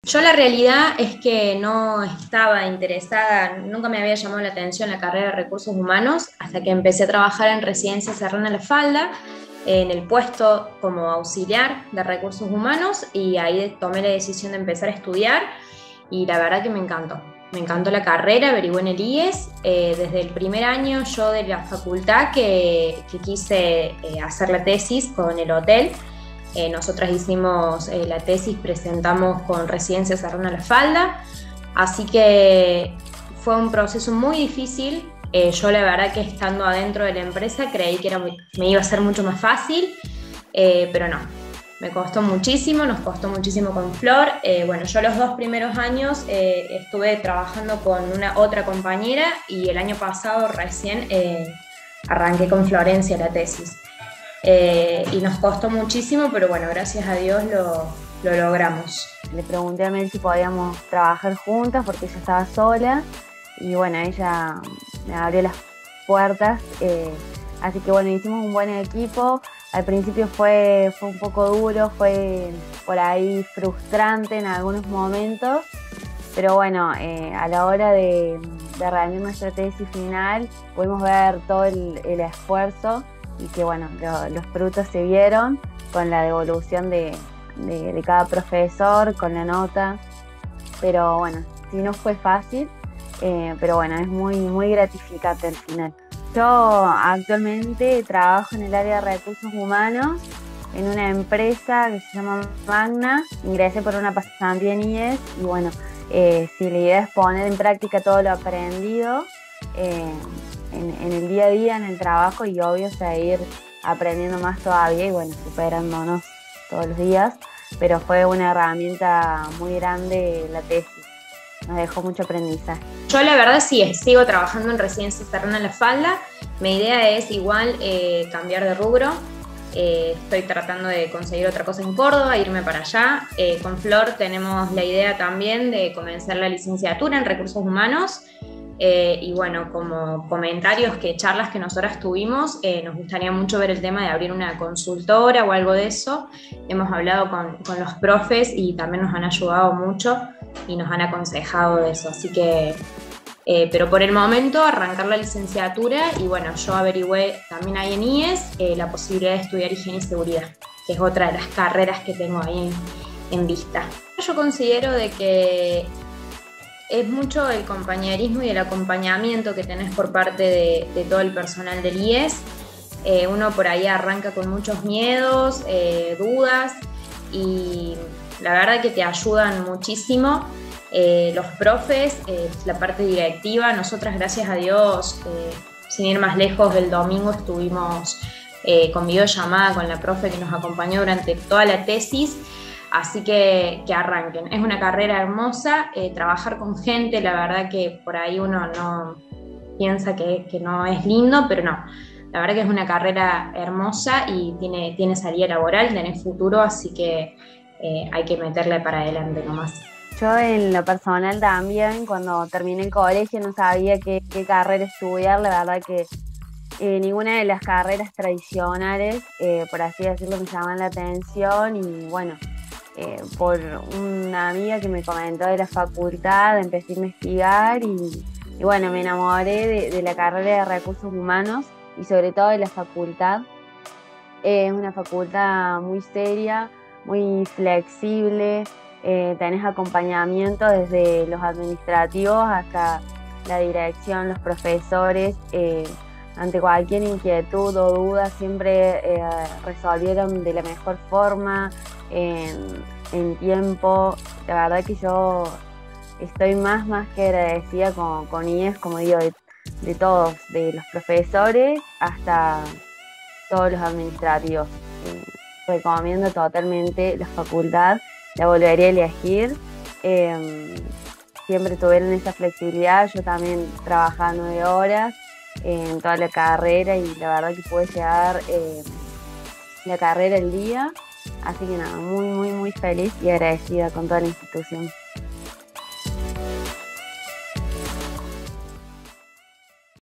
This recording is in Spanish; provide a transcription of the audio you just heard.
Yo la realidad es que no estaba interesada, nunca me había llamado la atención la carrera de recursos humanos hasta que empecé a trabajar en Residencia Serrana La Falda, en el puesto como auxiliar de recursos humanos, y ahí tomé la decisión de empezar a estudiar y la verdad que me encantó. Me encantó la carrera, averigué en el IES. Desde el primer año yo de la facultad que quise hacer la tesis con el hotel. Nosotras hicimos la tesis, presentamos con Residencia Serrana La Falda, así que fue un proceso muy difícil. Yo la verdad que estando adentro de la empresa creí que me iba a ser mucho más fácil, pero no, me costó muchísimo, nos costó muchísimo con Flor. Bueno, yo los 2 primeros años estuve trabajando con una otra compañera y el año pasado recién arranqué con Florencia la tesis. Y nos costó muchísimo, pero bueno, gracias a Dios lo logramos. Le pregunté a Mel si podíamos trabajar juntas porque ella estaba sola y bueno, ella me abrió las puertas, así que bueno, hicimos un buen equipo. Al principio fue un poco duro, fue por ahí frustrante en algunos momentos, pero bueno, a la hora de rendir nuestra tesis final pudimos ver todo el esfuerzo y que bueno, los frutos se vieron con la devolución de cada profesor, con la nota, pero bueno, sí no fue fácil, pero bueno, es muy gratificante al final. Yo actualmente trabajo en el área de recursos humanos en una empresa que se llama Magna. Ingresé por una pasantía en IES y bueno, sí, la idea es poner en práctica todo lo aprendido en el día a día, en el trabajo, y obvio seguir aprendiendo más todavía y bueno, superándonos todos los días, pero fue una herramienta muy grande la tesis, nos dejó mucho aprendizaje. Yo la verdad sí, sigo trabajando en Residencia Serrana La Falda. Mi idea es igual cambiar de rubro. Estoy tratando de conseguir otra cosa en Córdoba, irme para allá. Con Flor tenemos la idea también de comenzar la licenciatura en recursos humanos. Y bueno, como comentarios, charlas que nosotras tuvimos, nos gustaría mucho ver el tema de abrir una consultora o algo de eso. Hemos hablado con los profes y también nos han ayudado mucho y nos han aconsejado de eso, así que pero por el momento arrancar la licenciatura. Y bueno, yo averigüé también ahí en IES la posibilidad de estudiar higiene y seguridad, que es otra de las carreras que tengo ahí en vista. Yo considero de que es mucho el compañerismo y el acompañamiento que tenés por parte de todo el personal del IES. Uno por ahí arranca con muchos miedos, dudas, y la verdad que te ayudan muchísimo. Los profes, la parte directiva, nosotras gracias a Dios, sin ir más lejos, el domingo estuvimos con videollamada con la profe que nos acompañó durante toda la tesis. Así que arranquen. Es una carrera hermosa, trabajar con gente, la verdad que por ahí uno no piensa que no es lindo, pero no. La verdad que es una carrera hermosa y tiene salida laboral, tiene futuro, así que hay que meterle para adelante nomás. Yo en lo personal también, cuando terminé el colegio no sabía qué carrera estudiar, la verdad que ninguna de las carreras tradicionales, por así decirlo, me llaman la atención y bueno, por una amiga que me comentó de la facultad, empecé a investigar y bueno, me enamoré de la carrera de recursos humanos y sobre todo de la facultad. Es una facultad muy seria, muy flexible, tenés acompañamiento desde los administrativos hasta la dirección, los profesores. Ante cualquier inquietud o duda siempre resolvieron de la mejor forma, en tiempo. La verdad que yo estoy más que agradecida con IES, como digo, de todos, de los profesores hasta todos los administrativos. Recomiendo totalmente la facultad, la volvería a elegir. Siempre tuvieron esa flexibilidad, yo también trabajaba 9 horas en toda la carrera y la verdad que pude llegar la carrera el día, así que nada, muy feliz y agradecida con toda la institución.